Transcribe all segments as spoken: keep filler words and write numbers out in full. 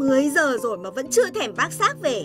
mười giờ rồi mà vẫn chưa thèm vác xác về.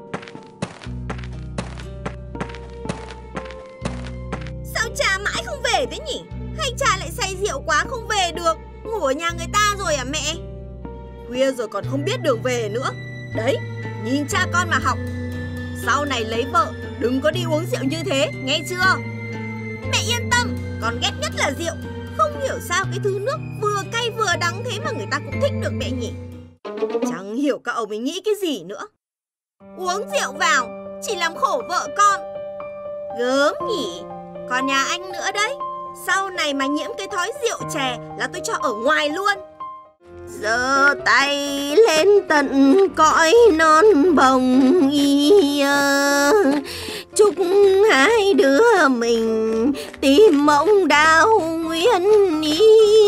Sao cha mãi không về thế nhỉ? Hay cha lại say rượu quá không về được? Ngủ ở nhà người ta rồi à mẹ? Khuya rồi còn không biết đường về nữa. Đấy, nhìn cha con mà học. Sau này lấy vợ đừng có đi uống rượu như thế, nghe chưa? Mẹ yên tâm, con ghét nhất là rượu. Không hiểu sao cái thứ nước vừa cay vừa đắng thế mà người ta cũng thích được mẹ nhỉ? Chẳng hiểu các ông ấy nghĩ cái gì nữa. Uống rượu vào chỉ làm khổ vợ con. Gớm nhỉ. Còn nhà anh nữa đấy. Sau này mà nhiễm cái thói rượu chè là tôi cho ở ngoài luôn. Giơ tay lên tận cõi non bồng y, chúc hai đứa mình tìm mộng đào nguyên ý.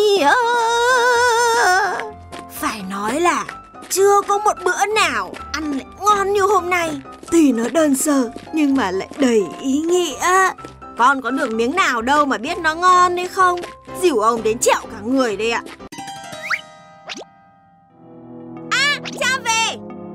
Phải nói là chưa có một bữa nào ăn lại ngon như hôm nay. Tuy nó đơn sơ nhưng mà lại đầy ý nghĩa. Con có được miếng nào đâu mà biết nó ngon hay không. Dìu ông đến trẹo cả người đây ạ. À, cha về.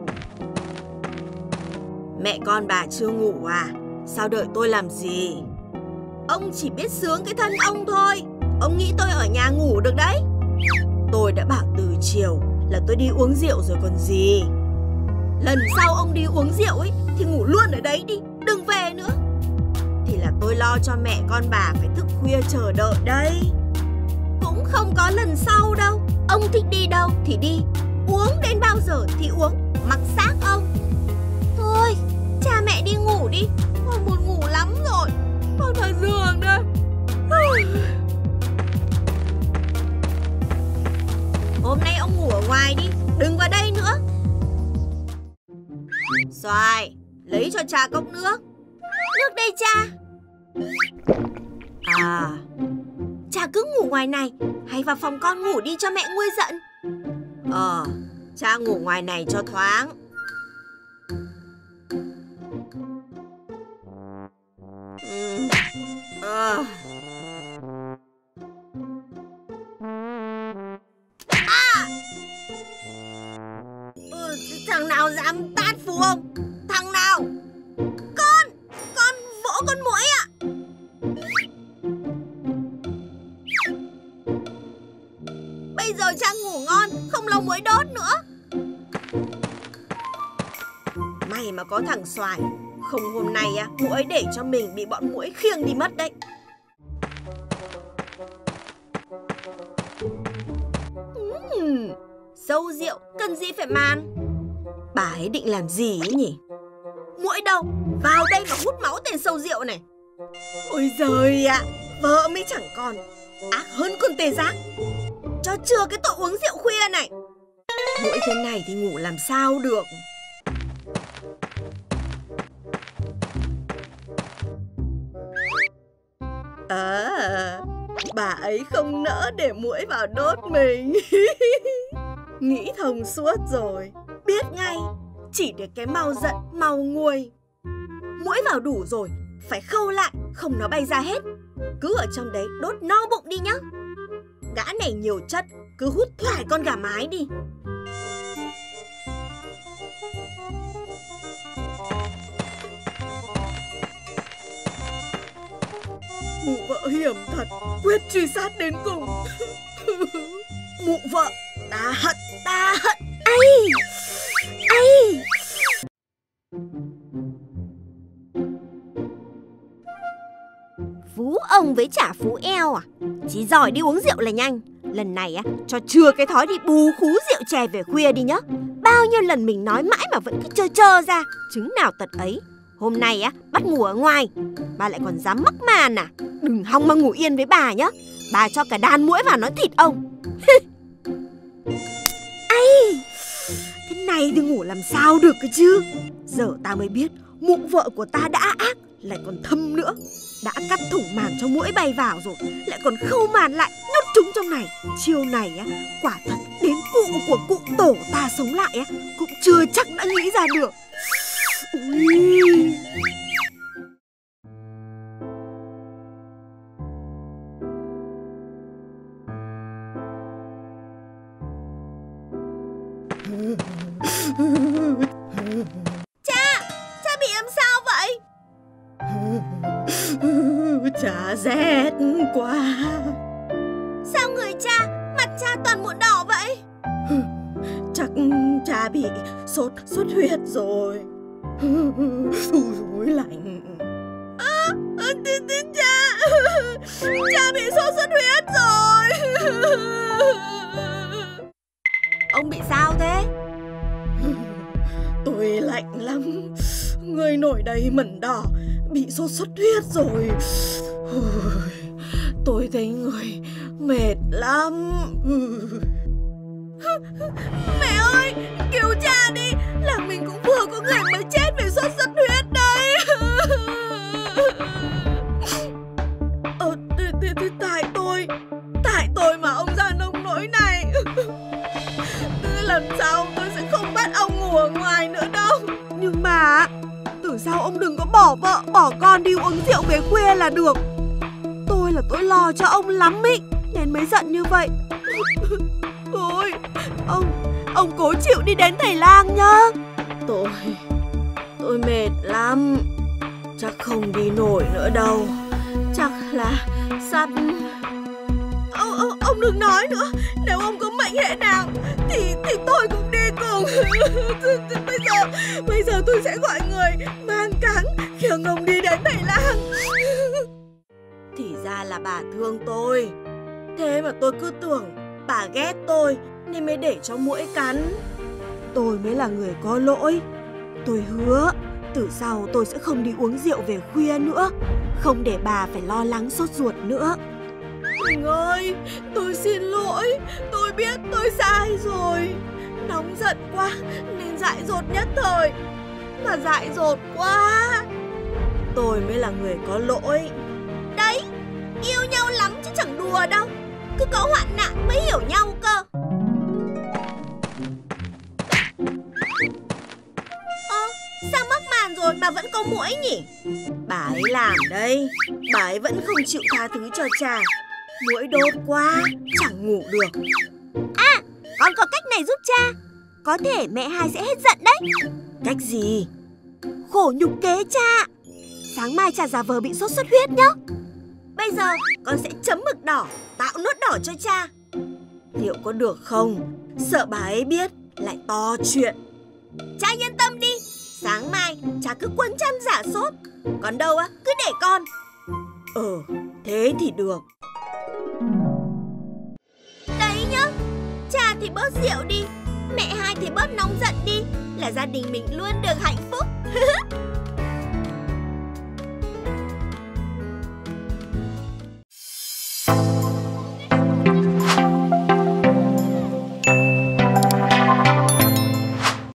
Mẹ con bà chưa ngủ à? Sao đợi tôi làm gì? Ông chỉ biết sướng cái thân ông thôi. Ông nghĩ tôi ở nhà ngủ được đấy. Tôi đã bảo từ chiều là tôi đi uống rượu rồi còn gì. Lần sau ông đi uống rượu ấy thì ngủ luôn ở đấy đi, đừng về nữa. Thì là tôi lo cho mẹ con bà phải thức khuya chờ đợi đây. Cũng không có lần sau đâu. Ông thích đi đâu thì đi, uống đến bao giờ thì uống, mặc xác ông. Thôi, cha mẹ đi ngủ đi. Con buồn ngủ lắm rồi. Con ở giường đây. Hôm nay ông ngủ ở ngoài đi, đừng vào đây nữa. Xoài, lấy cho cha cốc nước. Nước đây cha. À, cha cứ ngủ ngoài này, hay vào phòng con ngủ đi cho mẹ nguôi giận. Ờ, cha ngủ ngoài này cho thoáng. Ừ. Ờ. À! Ừ, thằng nào dám tát Phú không? Thằng nào? Con! Con vỗ con muỗi ạ! Bây giờ cha ngủ ngon, không lâu muỗi đốt nữa. May mà có thằng Xoài. Không hôm nay á, muỗi để cho mình bị bọn muỗi khiêng đi mất đấy. Uhm, sâu rượu, cần gì phải màn. Bà ấy định làm gì ấy nhỉ? Muỗi đâu, vào đây mà hút máu tên sâu rượu này. Ôi giời ạ, vợ mới chẳng còn, ác hơn con tê giác. Cho chưa cái tội uống rượu khuya này. Muỗi thế này thì ngủ làm sao được. À, bà ấy không nỡ để muỗi vào đốt mình. Nghĩ thông suốt rồi, biết ngay, chỉ để cái mau giận, mau nguôi. Muỗi vào đủ rồi, phải khâu lại, không nó bay ra hết. Cứ ở trong đấy đốt no bụng đi nhá. Gã này nhiều chất, cứ hút thoải con gà mái đi. Mụ vợ hiểm thật, quyết truy sát đến cùng. Mụ vợ, ta hận, ta hận. Ai, ai. Phú ông với chả phú eo à? Chỉ giỏi đi uống rượu là nhanh. Lần này á, cho chừa cái thói đi bù khú rượu chè về khuya đi nhá. Bao nhiêu lần mình nói mãi mà vẫn cứ trơ trơ ra. Chứng nào tật ấy. Hôm nay á, bắt ngủ ở ngoài. Bà lại còn dám mắc màn à? Đừng hòng mà ngủ yên với bà nhá. Bà cho cả đàn muỗi vào nói thịt ông. Ai, thế này thì ngủ làm sao được cơ chứ. Giờ ta mới biết mụ vợ của ta đã ác, lại còn thâm nữa. Đã cắt thủng màn cho muỗi bay vào rồi, lại còn khâu màn lại nhốt chúng trong này. Chiêu này á, quả thật đến cụ của cụ tổ ta sống lại á cũng chưa chắc đã nghĩ ra được. Ui. Cha, cha bị làm sao vậy? Cha rét quá. Sao người cha, mặt cha toàn mụn đỏ vậy? Chắc cha bị sốt xuất huyết rồi. Ui lạnh. À, à, tin tin cha, cha bị sốt xuất huyết rồi. Ông bị sao thế? Tôi lạnh lắm, người nổi đầy mẩn đỏ, bị sốt xuất huyết rồi. Tôi thấy người mệt lắm. Mẹ ơi, cứu cha đi, làng mình cũng vừa có người mới chết vì sốt xuất huyết đây. Ờ, th th th tại tôi, tại tôi mà ông ra nông nỗi này. Lần sau tôi sẽ không bắt ông ngủ ở ngoài nữa đâu. Nhưng mà từ sau ông đừng có bỏ vợ, bỏ con đi uống rượu về khuya là được. Tôi là tôi lo cho ông lắm ý, nên mới giận như vậy. Thôi, ông, ông cố chịu đi đến thầy lang nhá. Tôi, tôi mệt lắm. Chắc không đi nổi nữa đâu. Chắc là sắp... Ông, ông, ông đừng nói nữa. Nếu ông có mệnh hệ nào Thì thì tôi cũng đi cùng. Bây giờ Bây giờ tôi sẽ gọi người mang cáng khiêng ông đi đến thầy lang. Thì ra là bà thương tôi. Thế mà tôi cứ tưởng bà ghét tôi nên mới để cho muỗi cắn. Tôi mới là người có lỗi. Tôi hứa từ sau tôi sẽ không đi uống rượu về khuya nữa, không để bà phải lo lắng sốt ruột nữa. Mình ơi, tôi xin lỗi. Tôi biết tôi sai rồi. Nóng giận quá nên dại dột nhất thời. Mà dại dột quá, tôi mới là người có lỗi. Đấy, yêu nhau lắm chứ chẳng đùa đâu. Cứ có hoạn nạn mới hiểu nhau cơ. Ơ, sao mắc màn rồi mà vẫn có muỗi nhỉ? Bà ấy làm đây. Bà ấy vẫn không chịu tha thứ cho cha. Muỗi đốt quá, chẳng ngủ được. À, con có cách này giúp cha. Có thể mẹ hai sẽ hết giận đấy. Cách gì? Khổ nhục kế cha. Sáng mai cha giả vờ bị sốt xuất huyết nhá. Bây giờ con sẽ chấm mực đỏ, tạo nốt đỏ cho cha. Liệu có được không? Sợ bà ấy biết lại to chuyện. Cha yên tâm đi. Sáng mai cha cứ quấn chăn giả sốt. Còn đâu á, cứ để con. Ừ, thế thì được. Đấy nhá, cha thì bớt rượu đi, mẹ hai thì bớt nóng giận đi, là gia đình mình luôn được hạnh phúc.